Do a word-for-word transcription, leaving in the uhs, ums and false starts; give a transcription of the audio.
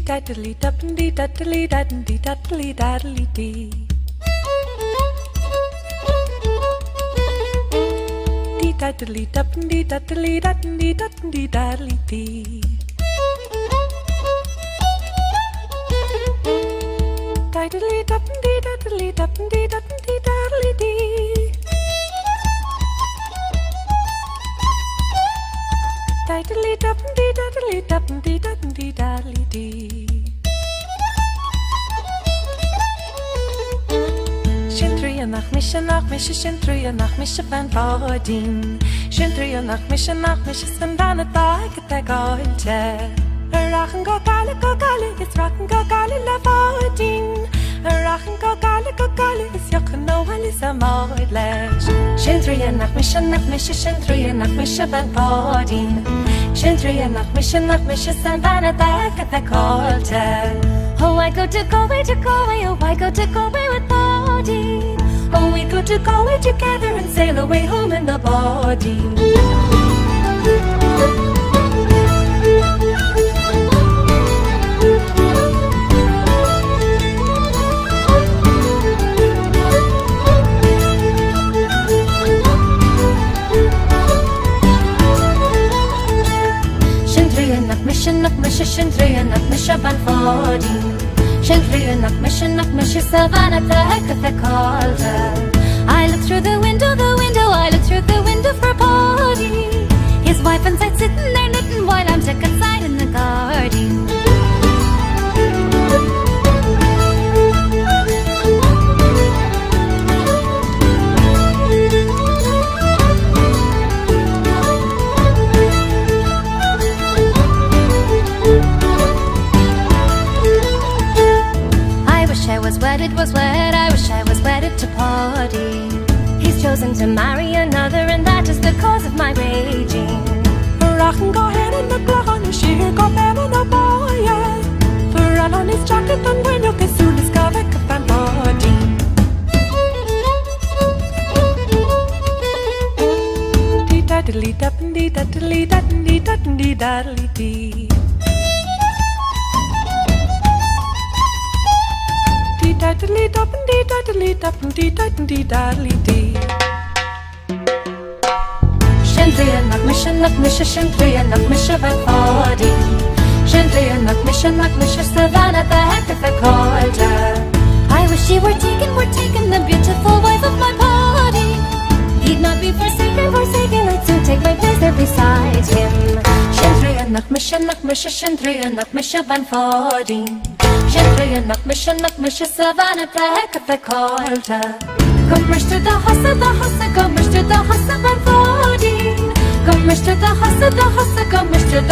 daddly daddly daddly daddly daddly daddly dee. Dee daddly daddly daddly daddly daddly daddly dee. Daddly daddly daddly daddly daddly daddly dee. Daddly daddly daddly daddly daddly daddly dee. Shintria nach mische nach mische shintria nach mische van Vaadin. Shintria nach mische nach mische sandana tag te galte. Rachen go gale go gale is rachen go gale la Vaadin. Rachen go gale go gale is jochen no wel is amorles. Shintria nach mische nach mische shintria nach mische van Vaadin. Shintria nach mische nach mische sandana tag te galte. Oh, I go to Galway, to Galway, oh, I go to Galway with Mandy. Oh, we go to Galway together and sail away home in the body. Shintria nach mische nach mische shintria nach mische van Vaadin. Shintria nach mische nach mische savannah the heck of the calder. I look through the window, the window, I look through the window for Paddy. His wife inside sitting there knitting while I'm sick inside in the garden. I was wedded, was wed, I wish I was wedded to Paddy. He's chosen to marry another and that is the cause of my raging. Rachen go hen in the glove on his sheer go ben on a boy. For all on his jacket and window cause soon is got a cup and body. Dee daddly daddly daddly daddly daddly daddly dee. Daddly daddly daddly daddly daddly daddly dee. Shintria nach mische nach mische shintria nach mische van Vaadin. Shintria nach mische nach mische savannah the heck of the calder. I wish he were taken, were taken, the beautiful wife of my Paddy. He'd not be forsaken, forsaken, I'd soon take my place there beside him. Shintria nach mische nach mische shintria nach mische van Vaadin. Shintria nach mische nach mische savannah the heck of the calder. Kom to the hossa, the hossa, kom to the hossa van Vaadin. Kom to the hossa, the hossa, kom to